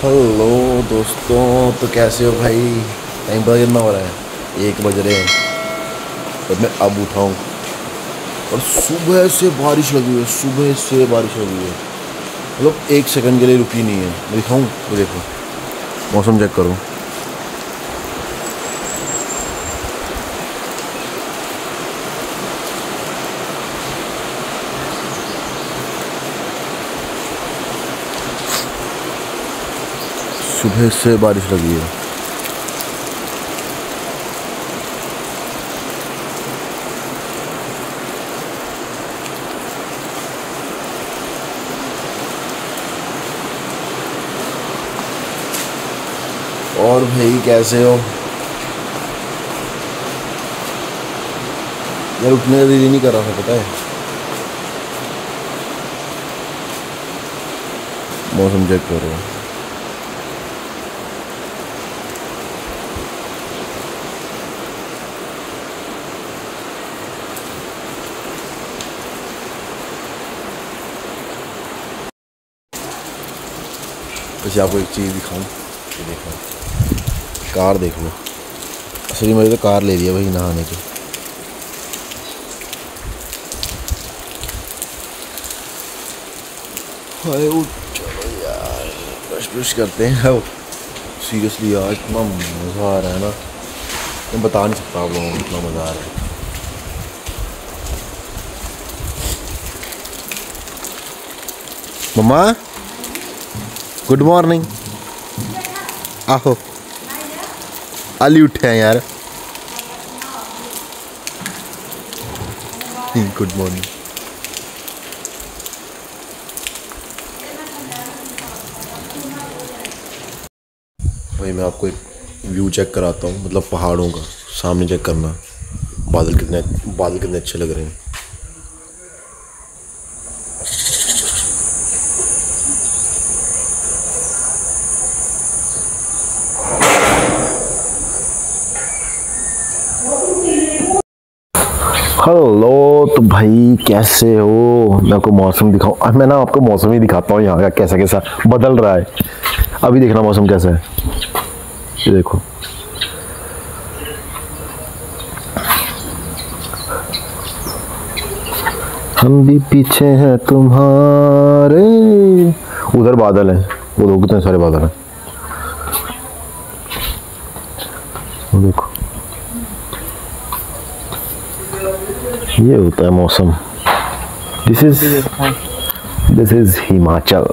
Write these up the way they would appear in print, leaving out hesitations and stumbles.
Hello दोस्तों, तो कैसे हो भाई। टाइम पता कितना हो रहा है, 1 बज रहे हैं। तो मैं अब उठाऊँ और सुबह से बारिश लगी हुई है, सुबह से बारिश लगी हुई है, मतलब 1 सेकंड के लिए रुकी नहीं है। मैं दिखाऊँ तो देखो, मौसम चेक करो। सुबह से बारिश लगी है। और भाई कैसे हो यार। उठने का दिल नहीं कर रहा था, पता है। मौसम चेक करो। वैसे आपको एक चीज़ दिखाऊं, ये देखो, कार देख लो। असली मैंने तो कार ले लिया भाई नहाने की। हाय चलो यार, ब्रश करते हैं। अब सीरियसली यार इतना मज़ा आ रहा है ना, मैं बता नहीं सकता आप लोगों को कितना मज़ा आ रहा है। मम्मा गुड मॉर्निंग। आहो अली उठे हैं यार। Good morning. भाई मैं आपको एक व्यू चेक कराता हूँ, मतलब पहाड़ों का। सामने चेक करना, बादल कितने अच्छे लग रहे हैं। हेलो, तो भाई कैसे हो। मैं आपको मौसम दिखाऊं, मैं ना आपको मौसम ही दिखाता हूँ यहाँ का, कैसा कैसा बदल रहा है। अभी देखना मौसम कैसा है, ये देखो। हम भी पीछे हैं तुम्हारे। उधर बादल है, वो लोग कितने सारे बादल हैं, वो देखो। ये होता है मौसम। This is Himachal.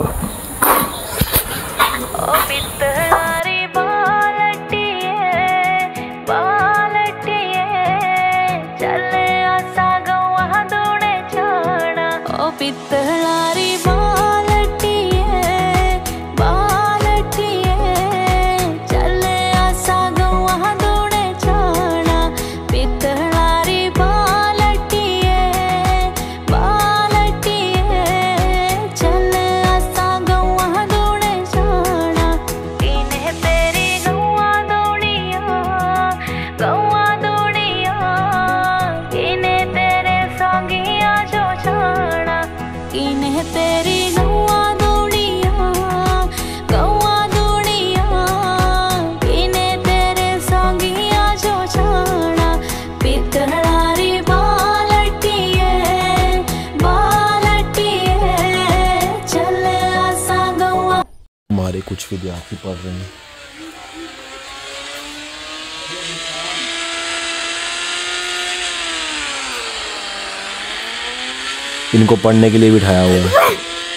हमारे कुछ विद्यार्थी पढ़ रहे हैं। इनको पढ़ने के लिए बिठाया हुआ है।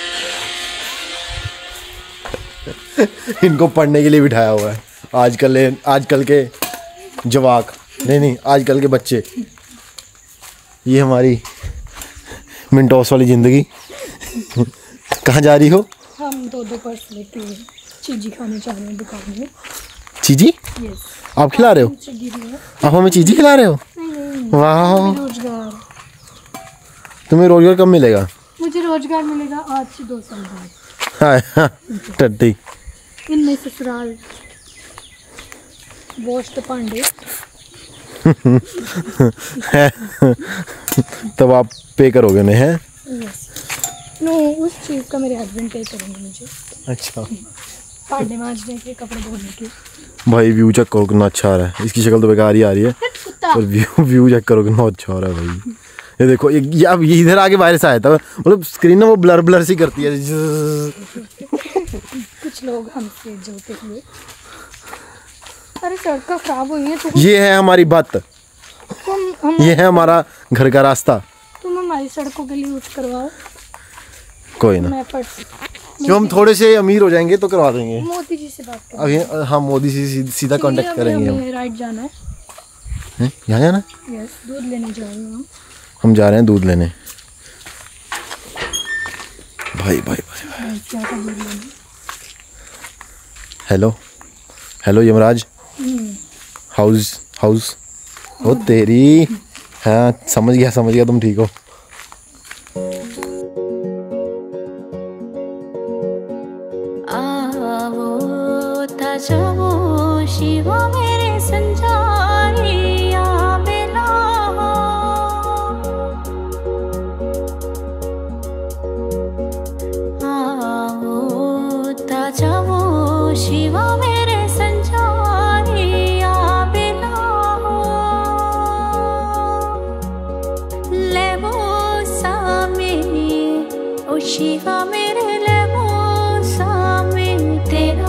इनको पढ़ने के लिए बिठाया हुआ है। आजकल के जवाक नहीं, आजकल के बच्चे। ये हमारी मिनटोस वाली जिंदगी। कहाँ जा रही हो? हम 2 पर्स लेके चीजी खाने जा रहे हैं दुकान में। चीजी? यस। आप खिला रहे हो? आप हमें चीजी खिला रहे हो? नहीं। वाह, रोजगार। तुम्हें रोजगार कब मिलेगा? मुझे रोजगार मिलेगा आज से 2 साल बाद। टट्टी। इनमें ससुराल वॉश द पांडे। तब आप पे करोगे नहीं है? यस। नो, उस चीज़ का मेरे हस्बैंड पे करेंगे मुझे। अच्छा। भांडे मांजने के, कपड़े धोने के। भाई व्यू चेक करो कितना अच्छा आ रहा है। इसकी शक्ल तो बेकार ही आ रही है पर व्यू चेक करो कितना अच्छा हो रहा है भाई। ये देखो ये अब ये इधर आके बाहर से आया था, मतलब स्क्रीन ना वो ब्लर सी करती है। कुछ लोग हमसे जोते हुए। अरे सड़क खराब हुई है तो ये है हमारी बात, ये है हमारा घर का रास्ता। तुम हमारी सड़कों के लिए यूज करवाओ। कोई ना, जो हम थोड़े से अमीर हो जाएंगे तो करवा देंगे। मोदी जी से बात करें। अभी हाँ मोदी से सीधा कांटेक्ट करेंगे हम। राइट जाना है। यहाँ जाना? यस, दूध लेने जा रहे हैं हम जा रहे हैं दूध लेने। भाई भाई भाई हेलो हेलो यमराज, हाउस हो तेरी। हाँ समझ गया तुम ठीक हो। शिवा मेरे संजारिया बेला ताजावो शिवा मेरे संजारिया बेला लेवो सामे ओ शिवा मेरे लेवो सामे तेरा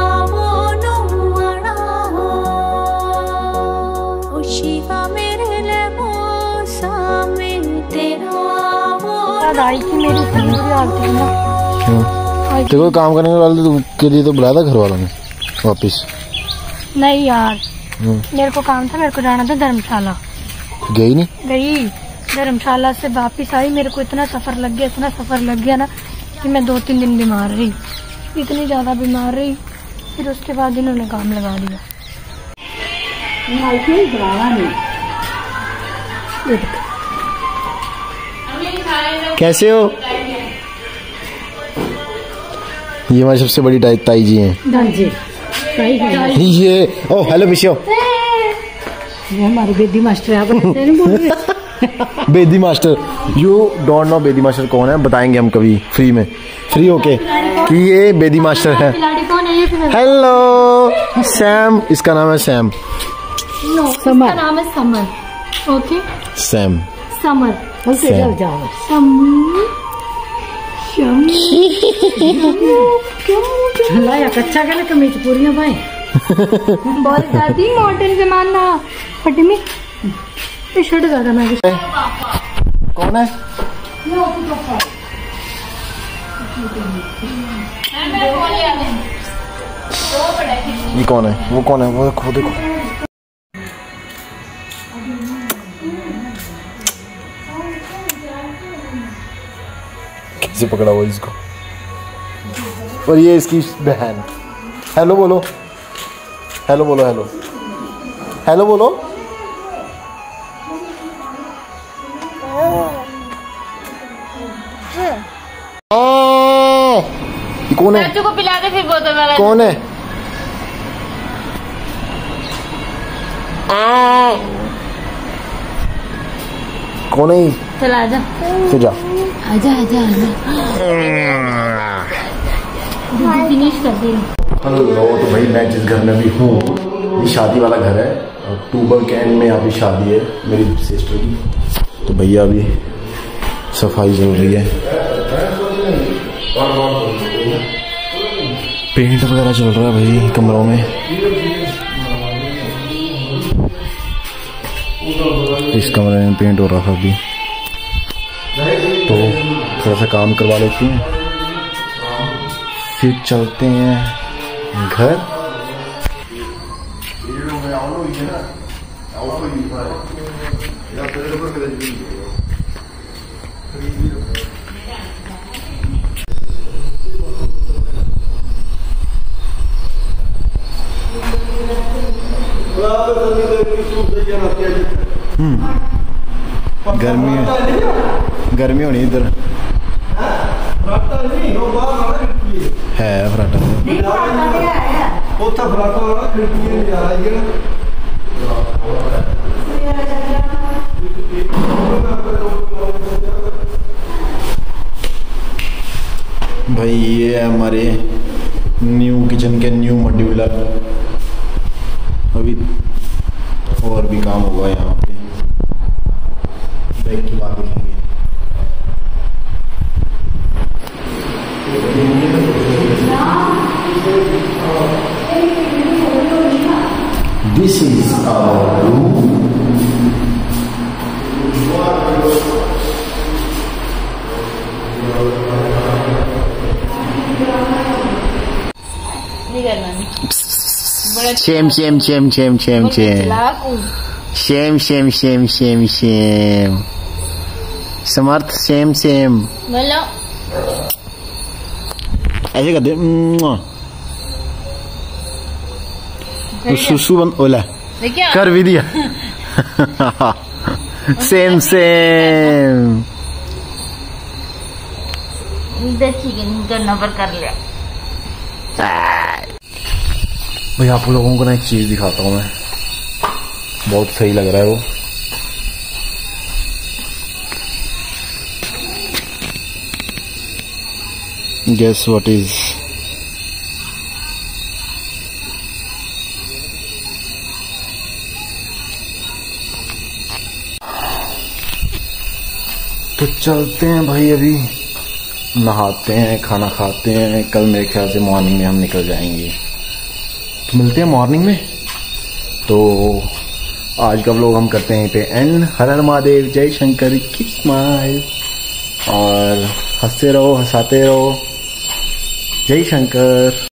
आई थी मेरी बुरी हालत है ना। देखो काम करने वाले के लिए तो बुलाया था घर वालों ने वापिस। नहीं यार मेरे को काम था, मेरे को जाना था धर्मशाला। गई नहीं? गई धर्मशाला से वापिस आई। मेरे को इतना सफर लग गया ना कि मैं 2-3 दिन बीमार रही, इतनी ज्यादा बीमार रही। फिर उसके बाद इन्होंने काम लगा दिया। कैसे हो? ये हमारी सबसे बड़ी ताई जी हैं। ये ओ हेलो विशो, ये हमारे बेदी मास्टर है। Bedi master, you don't know Bedi master कौन है? बताएंगे हम कभी फ्री होके कि ये बेदी मास्टर है। हेलो सैम, इसका नाम है सैम। इसका नाम है समर। ओके सैम समर कच्चा कर कमीज पूरी भाई बहुत दादी मॉडर्न जमाना फटी में शर्ट ज्यादा मैं कौन है? ये कौन है? वो कौन है? वो देखो कैसे पकड़ा हुआ इसको। और ये इसकी बहन। हेलो बोलो, हेलो बोलो, हेलो हेलो बोलो। ये कौन है? बच्चों को पिला दे फिर बोतल वाला। कौन है? कौन है? चला आजा, फिर जा आजा आजा आजा। फिनिश कर दे। हेलो, तो भाई मैं जिस घर में भी हूँ ये शादी वाला घर है। अक्टूबर के एंड में यहाँ पे शादी है मेरी सिस्टर की। तो भैया अभी सफाई चल रही है, पेंट वगैरह चल रहा है भाई कमरों में। इस कमरे में पेंट हो रहा था अभी, तो थोड़ा सा काम करवा लेते हैं फिर चलते हैं घर। गर्मी होनी इधर है फराटा भाई। ये है हमारे न्यू किचन के न्यू मॉड्यूलर। अभी और भी काम होगा यहाँ पे, बैग की बात देखेंगे। This is our room. नहीं करना Shame, shame, shame, shame, shame, shame. Shame, shame, shame, shame, shame. Samarth same same बोलो ऐसे कर दे। सुसु बंद ओला देखिए कर भी दिया। Same same. देखिए नहीं करना पर कर लिया। भाई आप लोगों को ना एक चीज दिखाता हूँ मैं, बहुत सही लग रहा है वो। Guess what is? तो चलते हैं भाई, अभी नहाते हैं, खाना खाते हैं। कल मेरे ख्याल से मॉर्निंग में हम निकल जाएंगे, तो मिलते हैं मॉर्निंग में। तो आज का व्लॉग हम करते हैं यहीं पे एंड। हर हर महादेव, जय शंकर, कीप स्माइल और हंसते रहो, हंसाते रहो। जय शंकर।